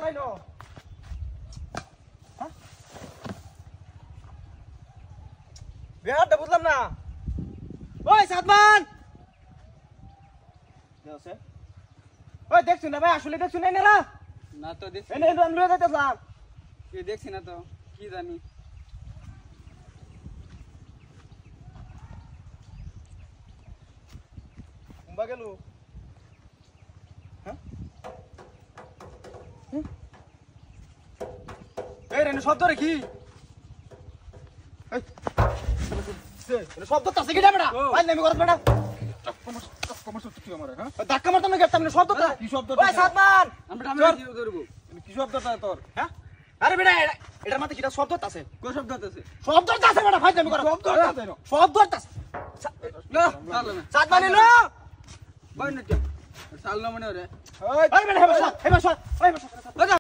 চালাইনো হ্যাঁ বেয়ারটা বুঝলাম না ওই সাদমান আছে ওই দেখছ না ভাই আসলে দেখছ না না না তো দেখছি এনে আমি লয়ে যাইতাম কি দেখছি না তো কি জানি কুম্বা গেল হ্যাঁ এই রে শব্দ রে কি এই রে শব্দ তো আছে কি বেটা ভাই নেমি করছ বেটা কমার্স কি আমার হ্যাঁ ধাক্কা মারতাম না গেতাম না শব্দ তো কি শব্দ ওই সাদমান আমরা কি করব কি শব্দটা তোর হ্যাঁ আরে বেটা এটার মধ্যে কিটা শব্দ আছে কোন শব্দ আছে শব্দ আছে বেটা ভাই নেমি কর শব্দ আছে শব্দ আছে না চাল না সাদমান এলো বই না চাল না মনে রে আরে বেটা হেবা সর ওই বসা